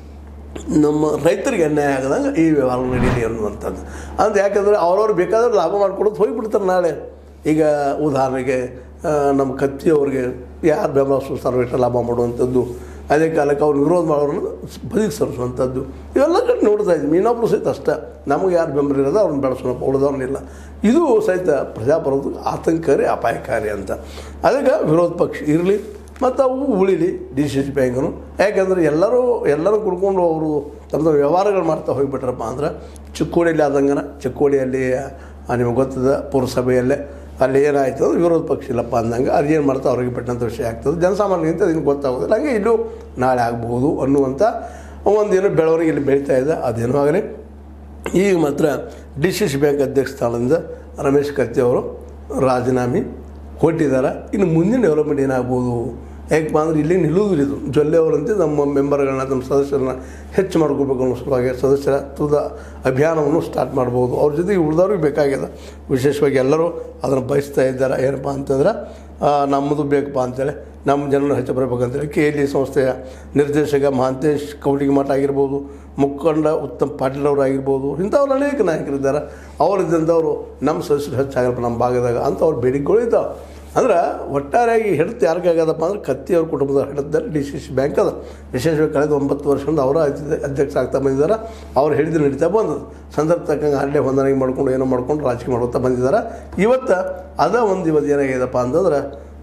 ನಮ್ಮ ರೈತರಿಗೆ ಅನ್ಯಾಯ ಆಗದಂಗೆ ಈ ವ್ಯವಹಾರ ನಡೀಲಿ ಅನ್ನುವಂಥದ್ದು ಅಂತ. ಯಾಕಂದರೆ ಅವ್ರವ್ರು ಬೇಕಾದ್ರೆ ಲಾಭ ಮಾಡ್ಕೊಡೋದು ಹೋಗಿಬಿಡ್ತಾರೆ ನಾಳೆ. ಈಗ ಉದಾಹರಣೆಗೆ ನಮ್ಮ ಕತ್ತಿಯವ್ರಿಗೆ ಯಾರು ಬೆಂಬಲ ಸೂಚಿಸ್ತಾರೋ ಲಾಭ ಮಾಡುವಂಥದ್ದು, ಅದೇ ಕಾಲಕ್ಕೆ ಅವ್ರು ವಿರೋಧ ಮಾಡೋರನ್ನ ಬದಿಗೆ ಸರಿಸುವಂಥದ್ದು, ಇವೆಲ್ಲ ಕಡೆ ನೋಡ್ತಾ ಇದ್ವಿ. ಇನ್ನೊಬ್ಬರು ಸಹಿತ ಅಷ್ಟೇ, ನಮಗೆ ಯಾರು ಬೆಂಬಲ ಇರೋದು ಅವ್ರನ್ನ ಬೆಳೆಸೋಣಪ್ಪ, ಉಳಿದವ್ರನ್ನಿಲ್ಲ. ಇದು ಸಹಿತ ಪ್ರಜಾಪ್ರಭುತ್ವ ಆತಂಕಕಾರಿ ಅಪಾಯಕಾರಿ ಅಂತ. ಅದಕ್ಕೆ ವಿರೋಧ ಪಕ್ಷ ಇರಲಿ ಮತ್ತು ಅವು ಉಳಿಲಿ ಡಿ ಸಿ ಸಿ ಬ್ಯಾಂಕನು. ಯಾಕೆಂದರೆ ಎಲ್ಲರೂ ಎಲ್ಲರೂ ಕುಡ್ಕೊಂಡು ಅವರು ತಮ್ಮ ತಮ್ಮ ವ್ಯವಹಾರಗಳು ಮಾಡ್ತಾ ಹೋಗಿಬಿಟ್ರಪ್ಪ ಅಂದ್ರೆ ಚಿಕ್ಕೋಡಿಯಲ್ಲಿ ಆದಂಗನ ಚಿಕ್ಕೋಡಿಯಲ್ಲಿ ನಿಮಗೆ ಗೊತ್ತದ ಪುರಸಭೆಯಲ್ಲೇ ಅಲ್ಲಿ ಏನಾಯ್ತು ಅದು ವಿರೋಧ ಪಕ್ಷ ಇಲ್ಲಪ್ಪ ಅಂದಂಗೆ ಅದು ಏನು ಮಾಡ್ತಾ ಅವ್ರಿಗೆ ಬಿಟ್ಟಂಥ ವಿಷಯ ಆಗ್ತದೆ. ಜನಸಾಮಾನ್ಯಗಿಂತ ಅದನ್ನು ಗೊತ್ತಾಗೋದಿಲ್ಲ. ಹಂಗೆ ಇಲ್ಲೂ ನಾಳೆ ಆಗ್ಬೋದು ಅನ್ನುವಂಥ ಒಂದೇನು ಬೆಳವಣಿಗೆ ಇಲ್ಲಿ ಬೆಳೀತಾ ಇದೆ. ಅದೇನೂ ಆಗಲಿ. ಈಗ ಮಾತ್ರ ಡಿ ಸಿ ಸಿ ಬ್ಯಾಂಕ್ ಅಧ್ಯಕ್ಷ ಸ್ಥಾನದಿಂದ ರಮೇಶ್ ಕತ್ತಿ ಅವರು ರಾಜೀನಾಮೆ ಕೊಟ್ಟಿದ್ದಾರೆ. ಇನ್ನು ಮುಂದಿನ ಡೆವಲಪ್ಮೆಂಟ್ ಏನಾಗ್ಬೋದು, ಯಾಕಪ್ಪ ಅಂದ್ರೆ ಇಲ್ಲಿ ನಿಲ್ಲುವುದಿಲ್ಲ. ಇದು ಜೊಲ್ಲೆ ಅವರಂತೆ ನಮ್ಮ ಮೆಂಬರ್ಗಳನ್ನ ನಮ್ಮ ಸದಸ್ಯರನ್ನ ಹೆಚ್ಚು ಮಾಡ್ಕೋಬೇಕು ಅನ್ನೋ ಸಲುವಾಗಿ ಸದಸ್ಯರ ತುದ ಅಭಿಯಾನವನ್ನು ಸ್ಟಾರ್ಟ್ ಮಾಡ್ಬೋದು. ಅವ್ರ ಜೊತೆಗೆ ಉಳಿದವ್ರಿಗೆ ಬೇಕಾಗಿದೆ. ವಿಶೇಷವಾಗಿ ಎಲ್ಲರೂ ಅದನ್ನು ಬಯಸ್ತಾ ಇದ್ದಾರೆ. ಏನಪ್ಪ ಅಂತಂದ್ರೆ ನಮ್ಮದು ಬೇಕಪ್ಪ ಅಂತೇಳಿ, ನಮ್ಮ ಜನರನ್ನು ಹೆಚ್ಚು ಬರಬೇಕಂತೇಳಿ ಕೆ ಎಲ್ ಇ ಸಂಸ್ಥೆಯ ನಿರ್ದೇಶಕ ಮಹಾಂತೇಶ್ ಕೌಟಿಮಠ ಆಗಿರ್ಬೋದು, ಮುಖಂಡ ಉತ್ತಮ್ ಪಾಟೀಲ್ ಅವರು ಆಗಿರ್ಬೋದು, ಇಂಥವ್ರು ಅನೇಕ ನಾಯಕರಿದ್ದಾರೆ. ಅವರಿದ್ದಂಥವ್ರು ನಮ್ಮ ಸದಸ್ಯರು ಹೆಚ್ಚಾಗಲ್ಪ ನಮ್ಮ ಭಾಗದಾಗ ಅಂತ ಅವ್ರು ಬೇಡಿಕೆಗಳು ಇದ್ದಾವೆ. ಅಂದ್ರೆ ಒಟ್ಟಾರೆಯಾಗಿ ಹಿಡಿದು ಯಾರಿಗಾಗದಪ್ಪ ಅಂದ್ರೆ ಕತ್ತಿಯವ್ರ ಕುಟುಂಬದ ಹಿಡಿದಲ್ಲಿ ಡಿ ಸಿ ಸಿ ಬ್ಯಾಂಕ್ ಅದ. ವಿಶೇಷವಾಗಿ ಕಳೆದ ಒಂಬತ್ತು ವರ್ಷದಿಂದ ಅವರ ಅಧ್ಯಕ್ಷ ಆಗ್ತಾ ಬಂದಿದ್ದಾರೆ. ಅವ್ರು ಹಿಡಿದು ನಡೀತಾ ಬಂದದ್ದು ಸಂದರ್ಭ ತಕ್ಕಂಗೆ ಅಲ್ಲೇ ಹೊಂದಾಣಿಕೆ ಮಾಡ್ಕೊಂಡು ಏನೋ ಮಾಡ್ಕೊಂಡು ರಾಜಕೀಯ ಮಾಡ್ಕೊತಾ ಬಂದಿದ್ದಾರೆ. ಇವತ್ತು ಅದ ಒಂದು ಇವತ್ತು ಏನಾಗಿದೆಪ್ಪ ಅಂತಂದ್ರೆ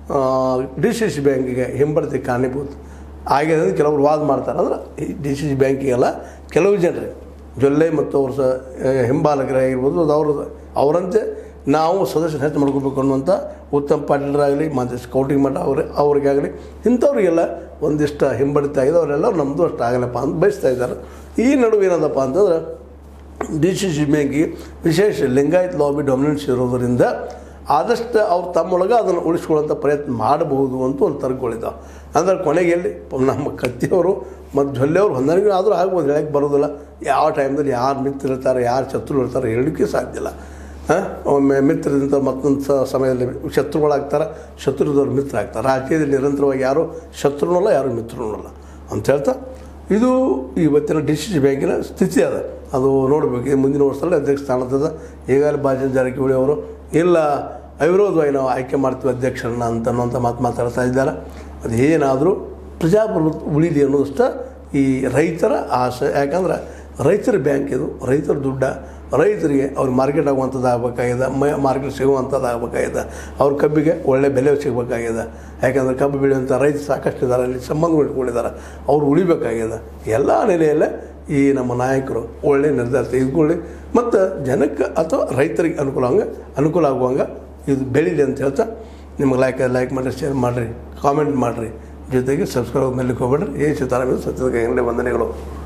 ಡಿ ಸಿ ಸಿ ಬ್ಯಾಂಕಿಗೆ ಹಿಂಬಡ್ತಿ ಕಾರಣೀಭೂತ ಆಗಿದೆ ಅಂತ ಕೆಲವರು ವಾದ ಮಾಡ್ತಾರೆ. ಅಂದ್ರೆ ಡಿ ಸಿ ಸಿ ಬ್ಯಾಂಕಿಗೆಲ್ಲ ಕೆಲವು ಜನರೇ ಜೊಲ್ಲೆ ಮತ್ತು ಅವ್ರ ಸ ಹಿಂಬಾಲಕರಾಗಿರ್ಬೋದು, ಅದು ಅವ್ರ ಅವರಂತೆ ನಾವು ಸದಸ್ಯರು ಹೆಚ್ಚು ಮಾಡ್ಕೋಬೇಕು ಅನ್ನುವಂಥ ಉತ್ತಮ್ ಪಾಟೀಲರಾಗಲಿ ಮತ್ತು ಕೌಟಿಂಗ್ ಮಠ ಅವ್ರ ಅವ್ರಿಗಾಗಲಿ ಇಂಥವ್ರಿಗೆಲ್ಲ ಒಂದಿಷ್ಟು ಹಿಂಬಡಿತ ಆಗಿದೆ. ಅವರೆಲ್ಲ ನಮ್ಮದು ಅಷ್ಟು ಆಗಲ್ಲಪ್ಪ ಅಂತ ಬಯಸ್ತಾ ಇದ್ದಾರೆ. ಈ ನಡುವೆ ಏನದಪ್ಪ ಅಂತಂದ್ರೆ ಡಿ ಸಿ ಸಿ ಬ್ಯಾಂಕಿಗೆ ವಿಶೇಷ ಲಿಂಗಾಯತ್ ಲಾಬಿ ಡಾಮಿನೆನ್ಸ್ ಇರೋದರಿಂದ ಆದಷ್ಟು ಅವ್ರು ತಮ್ಮೊಳಗೆ ಅದನ್ನು ಉಳಿಸ್ಕೊಳ್ಳೋಂಥ ಪ್ರಯತ್ನ ಮಾಡಬಹುದು ಅಂತ ಒಂದು ತರ್ಕೊಂಡಿದ್ದಾವೆ. ಅಂದ್ರೆ ಕೊನೆಗೆ ಎಲ್ಲಿ ನಮ್ಮ ಕತ್ತಿಯವರು ಮತ್ತು ಜೊಲ್ಲೆಯವರು ಹೊಂದಾಣಿಕೆ ಆದರೂ ಆಗ್ಬೋದು, ಹೇಳಕ್ಕೆ ಬರೋದಿಲ್ಲ. ಯಾವ ಟೈಮ್ದಲ್ಲಿ ಯಾರು ಮಿತ್ರ ಇರ್ತಾರೆ ಯಾರು ಶತ್ರು ಇರ್ತಾರೆ ಹೇಳಲಿಕ್ಕೆ ಸಾಧ್ಯ ಇಲ್ಲ. ಹಾಂ ಒಮ್ಮೆ ಮಿತ್ರದಿಂದ ಮತ್ತೊಂದು ಸ ಸಮಯದಲ್ಲಿ ಶತ್ರುಗಳಾಗ್ತಾರೆ, ಶತ್ರುದವ್ರು ಮಿತ್ರ ಆಗ್ತಾರೆ. ರಾಜಕೀಯದಲ್ಲಿ ನಿರಂತರವಾಗಿ ಯಾರು ಶತ್ರುನಲ್ಲ ಯಾರು ಮಿತ್ರನೂ ಅಲ್ಲ ಅಂತ ಹೇಳ್ತಾ ಇದು ಇವತ್ತಿನ ಡಿ ಸಿ ಸಿ ಬ್ಯಾಂಕಿನ ಸ್ಥಿತಿ ಅದ. ಅದು ನೋಡಬೇಕು. ಇದು ಮುಂದಿನ ವರ್ಷದಲ್ಲಿ ಅಧ್ಯಕ್ಷ ಸ್ಥಾನದ ಈಗಾಗಲೇ ಬಾಲಚಂದ್ರ ಜಾರಕಿಹೊಳಿ ಅವರು ಇಲ್ಲ ಅವಿರೋಧವಾಗಿ ನಾವು ಆಯ್ಕೆ ಮಾಡ್ತೀವಿ ಅಧ್ಯಕ್ಷರನ್ನ ಅಂತ ಅನ್ನೋಂಥ ಮಾತು ಮಾತಾಡ್ತಾ ಇದ್ದಾರೆ. ಅದು ಏನಾದರೂ ಪ್ರಜಾಪ್ರಭುತ್ವ ಉಳಿಲಿ ಅನ್ನೋದಷ್ಟ ಈ ರೈತರ ಆಸೆ. ಯಾಕಂದ್ರೆ ರೈತರ ಬ್ಯಾಂಕ್ ಇದು, ರೈತರ ದುಡ್ಡ ರೈತರಿಗೆ ಅವ್ರ ಮಾರ್ಕೆಟ್ ಆಗುವಂಥದ್ದು ಆಗಬೇಕಾಗಿದೆ, ಮ ಮಾರ್ಕೆಟ್ ಸಿಗುವಂಥದ್ದು ಆಗಬೇಕಾಗಿದೆ, ಅವ್ರ ಕಬ್ಬಿಗೆ ಒಳ್ಳೆ ಬೆಲೆ ಸಿಗಬೇಕಾಗಿದೆ. ಯಾಕಂದರೆ ಕಬ್ಬು ಬೆಳೆಯುವಂಥ ರೈತ ಸಾಕಷ್ಟು ಇದ್ದಾರೆ, ಅಲ್ಲಿ ಸಂಬಂಧ ಇಟ್ಕೊಂಡಿದ್ದಾರೆ, ಅವ್ರು ಉಳಿಬೇಕಾಗಿದೆ. ಎಲ್ಲ ನೆಲೆಯಲ್ಲೇ ಈ ನಮ್ಮ ನಾಯಕರು ಒಳ್ಳೆಯ ನಿರ್ಧಾರ ತೆಗೆದುಕೊಳ್ಳಿ ಮತ್ತು ಜನಕ್ಕೆ ಅಥವಾ ರೈತರಿಗೆ ಅನುಕೂಲ ಹಂಗೆ ಅನುಕೂಲ ಆಗುವಂಗೆ ಇದು ಬೆಳೀಲಿ ಅಂತ ಹೇಳ್ತಾ ನಿಮ್ಗೆ ಲೈಕ್ ಲೈಕ್ ಮಾಡಿರಿ, ಶೇರ್ ಮಾಡಿರಿ, ಕಾಮೆಂಟ್ ಮಾಡಿರಿ, ಜೊತೆಗೆ ಸಬ್ಸ್ಕ್ರೈಬ್ ಮಾಡಲಿಕ್ಕೆ ಹೋಗ್ಬೇಡ್ರಿ. ಏ ಸೀತಾರಾಮ ಸತ್ಯದ ಕೈಗಂಡೆ ವಂದನೆಗಳು.